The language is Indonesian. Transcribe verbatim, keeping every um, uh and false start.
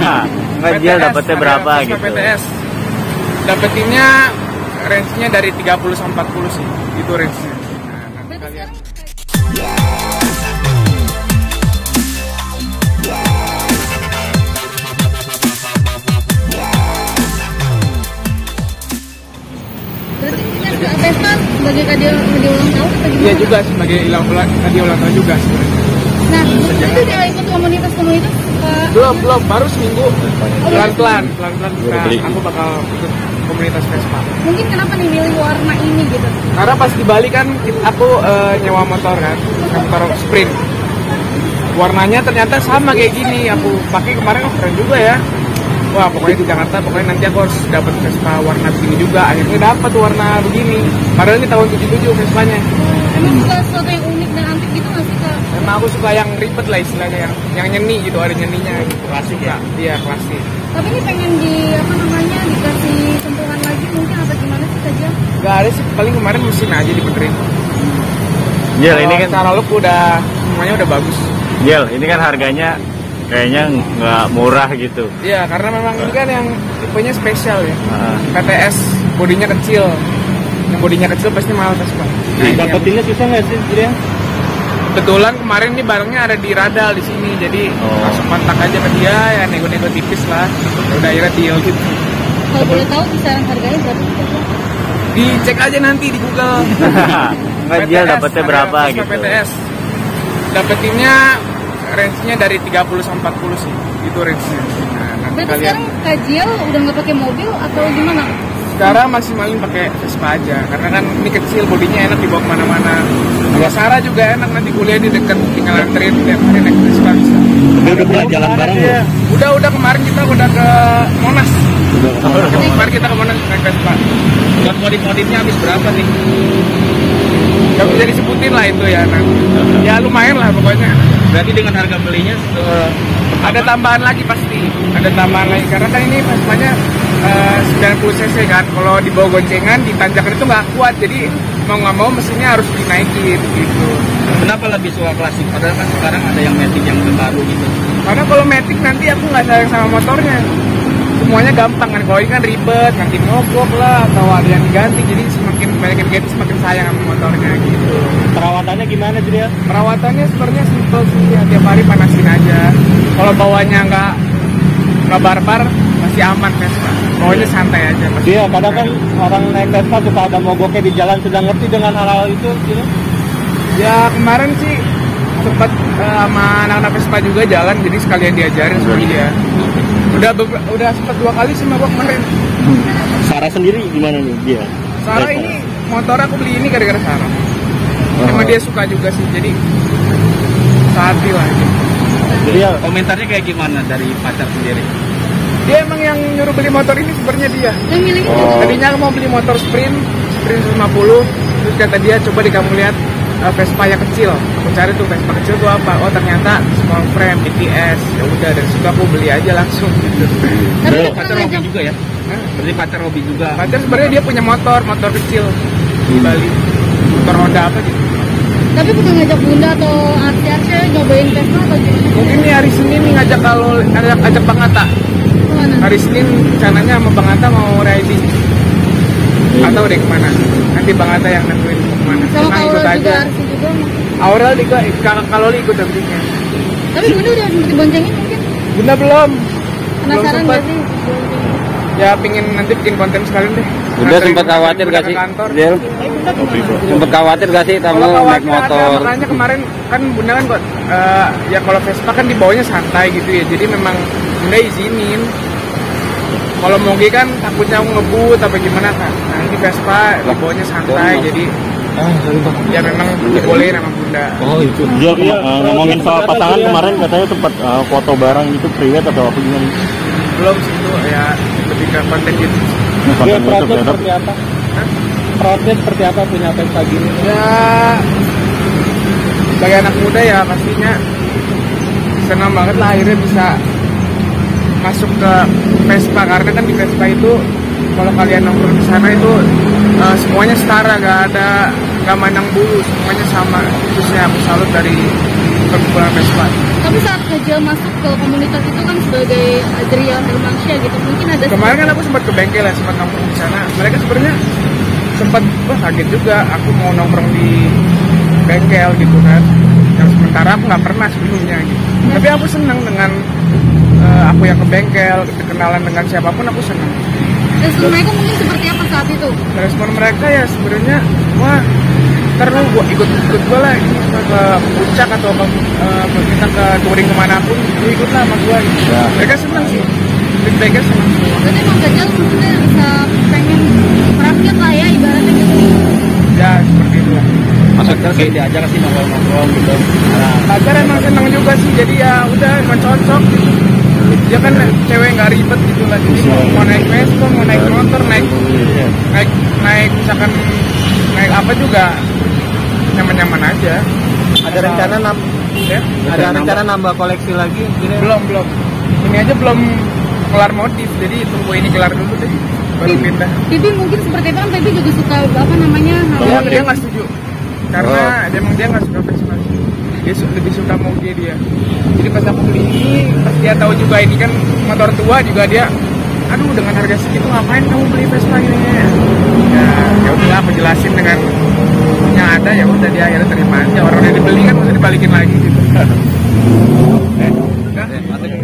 Ngajian dapetnya berapa Vespa gitu? P T S. Dapetinnya range-nya dari tiga puluh sampai empat puluh sih. Itu range-nya. Nah, nanti kalian Berarti ini Vespa sebagai hadiah hadiah ulang tahun atau gimana? iya juga sebagai ilang ulang hadiah ulang tahun juga sebenarnya. Nah, itu udah ikut komunitas-komunitas Pak? Belum, belum, baru seminggu. Pelan-pelan, pelan-pelan kita, beli. aku bakal ikut komunitas Vespa. Mungkin kenapa nih milih warna ini gitu? Karena pas di Bali kan kita- aku eh, nyewa motor kan, motor sprint. Warnanya ternyata sama kayak gini, aku pakai kemarin, oh, keren juga ya. Wah, pokoknya di Jakarta, pokoknya nanti aku harus dapat Vespa warna begini juga. Akhirnya dapat warna begini. Padahal ini tahun tujuh puluh tujuh Vespanya. Emang suka sesuatu yang unik dan antik gitu nggak sih Kak? Memang aku suka yang ribet lah istilahnya, yang yang nyeni gitu, ada nyeninya gitu. Klasik ya? Iya, klasik. Tapi ini pengen di apa namanya dikasih sentuhan lagi mungkin apa gimana sih saja? Gak ada sih, paling kemarin mesin aja dibenerin. Jel, ini kan Secara look udah, semuanya udah bagus. Jel, ini kan harganya kayaknya nggak murah gitu. Iya, karena memang ini kan yang tipenya spesial ya. Ah. P T S, bodinya kecil. Yang bodinya kecil pasti mahal Vespa. Nah, dapetinnya susah nggak sih, Jel? Kebetulan kemarin nih barangnya ada di Radal di sini, jadi Oh. langsung kontak aja ke dia, ya nego-nego tipis lah. Ya udah akhirnya deal gitu. Kalau boleh tahu kisaran harganya berapa sih Kak? Dicek aja nanti di Google. Ngajian dapetnya berapa Vespa gitu? P T S. Dapetinnya range-nya dari tiga puluh sampai empat puluh sih. Itu range-nya. Nah, nanti Berarti kalian sekarang Kak Jiel udah nggak pakai mobil atau gimana? sekarang maksimalin pakai Vespa aja, karena kan ini kecil, bodinya enak dibawa kemana-mana. Kalau Sarah juga enak, nanti kuliah di dekat, tinggal anterin tiap hari naik Vespa bisa. Udah pernah jalan bareng Iya. Udah, udah kemarin kita udah ke Monas. Udah. Kemarin kita ke Monas naik Vespa. Buat modif-modifnya habis berapa nih? Gak bisa disebutin lah itu ya. Nah, ya lumayan lah pokoknya. Berarti dengan harga belinya Eh, ada tambahan lagi pasti, ada tambahan lagi karena kan ini Vespanya eh, sembilan puluh cc kan. Kalau dibawa goncengan di tanjakan itu nggak kuat, jadi mau nggak mau mesinnya harus dinaikin gitu. kenapa lebih suka klasik? Padahal kan sekarang ada yang Matic yang terbaru gitu. Karena kalau Matic nanti aku nggak sayang sama motornya, semuanya gampang kan. Kalau ini kan ribet, nanti mogok lah atau ada yang diganti, jadi semakin banyak yang diganti semakin sayang sama motornya gitu. Perawatannya gimana sih dia? Perawatannya sebenarnya simple sih, ya, tiap hari panasin aja. Kalau bawanya nggak nggak barbar masih aman Vespa, bawanya santai aja. Masih Iya, kadang kan orang naik Vespa suka ada mogoknya di jalan, sudah ngerti dengan hal-hal itu gitu. Ya kemarin sih sempat eh, sama anak-anak Vespa juga jalan, jadi sekalian diajarin sama dia. Udah be- udah sempat dua kali sih mabok kemarin. Sarah sendiri gimana nih dia? Sarah ini motor aku beli ini gara-gara Sarah. Emang dia suka juga sih, jadi sehati lah gitu. Jadi ya, komentarnya kayak gimana dari pacar sendiri? Dia emang yang nyuruh beli motor ini sebenarnya dia. Yang milih itu? Oh. Tadinya aku mau beli motor sprint, sprint lima puluh. Terus kata dia, coba deh kamu lihat uh, Vespa yang kecil. Aku cari tuh Vespa kecil tuh apa? Oh ternyata small frame, B T S. Ya udah, dari situ aku beli aja langsung gitu. Tapi Bro, dia pacar pernah hobi ngajak, juga ya? Hah? Berarti pacar hobi juga. Pacar sebenarnya dia punya motor, motor kecil di Bali. Motor Honda apa gitu. tapi pernah ngajak bunda atau arti-arti nyobain Vespa atau gimana? Mungkin nih hari Senin nih ngajak kalau ngajak, ngajak Bang Atta. Kemana? Hari Senin rencananya sama Bang Atta mau riding. Atau deh kemana? Nanti Bang Atta yang nentuin mau kemana. Sama Tenang, kalau ikut juga aja. arti juga. Aurel juga, kakak kalau ikut tentunya. Tapi bunda udah sempet diboncengin mungkin? Bunda belum. Penasaran sempet. nggak sih? Ya pingin nanti bikin konten sekalian deh. Udah Nganterin- sempat khawatir Bunda gak ke sih, kantor. Jel? Gimana? Sempat khawatir gak sih kamu Kalau naik khawatir ada, motor? makanya kemarin kan Bunda kan kok eh, ya kalau Vespa kan dibawanya santai gitu ya. Jadi memang Bunda izinin. Kalau moge kan takutnya aku ngebut apa gimana kan. Nah ini Vespa dibawanya santai, jadi ya memang dibolehin sama Bunda. Oh itu. Jel, ngomongin soal pasangan kemarin katanya sempat uh, foto bareng gitu, private atau apa gimana? Belum sih itu ya lebih ke konten gitu. Konten YouTube ya, tapi apa? Perawatnya seperti apa punya Vespa gini? Ya sebagai anak muda ya pastinya senang banget lah akhirnya bisa masuk ke Vespa, karena kan di Vespa itu kalau kalian nongkrong di sana itu uh, semuanya setara, gak ada gak mandang bulu, semuanya sama. Itu sih aku salut dari perkumpulan Vespa. Tapi Tapi saat Kajal masuk ke komunitas itu kan sebagai Adria Hermansyah gitu, mungkin ada Kemarin kan aku sempat ke bengkel ya, sempat nongkrong di sana. Mereka sebenarnya sempat wah kaget juga aku mau nongkrong di bengkel gitu kan. Yang sementara aku nggak pernah sebelumnya gitu. Tapi aku senang dengan uh, aku yang ke bengkel, kenalan dengan siapapun aku senang. respon mereka mungkin seperti apa saat itu? Respon mereka ya sebenarnya wah ntar lu gua ikut ikut gue lah ini ke, ke puncak atau ke, uh, kita ke touring kemanapun lu ikutlah sama gue gitu. Ya. Mereka senang sih, mereka senang semua. Berarti Bang Kajal maksudnya bisa pengen merakyat lah ya ibaratnya gitu. Ya seperti itu lah. Maksudnya kayak diajak sih nongkrong-nongkrong gitu. Nah, Pacar emang senang juga sih, jadi ya udah emang cocok. Dia kan cewek nggak ribet gitu lah, jadi mau, mau naik Vespa, mau naik motor, naik naik naik misalkan naik apa juga nyaman-nyaman aja. Ada rencana nam Ya? ada rencana nambah koleksi lagi? Kira? Belum belum. Ini aja belum kelar modif, jadi tunggu ini kelar dulu deh, baru pindah. Pipi mungkin seperti itu kan, Pipi juga suka apa namanya Dia hal dia nggak setuju, karena dia emang dia nggak suka Vespa. Dia su- lebih suka moge dia. Jadi pas aku beli ini, pas dia tahu juga ini kan motor tua juga dia, aduh dengan harga segitu ngapain kamu beli Vespa ini? Ya, ya udah aku jelasin dengan yang ada, ya udah dia akhirnya terima aja. Orang yang dibeli kan mesti dibalikin lagi gitu. eh, Udah.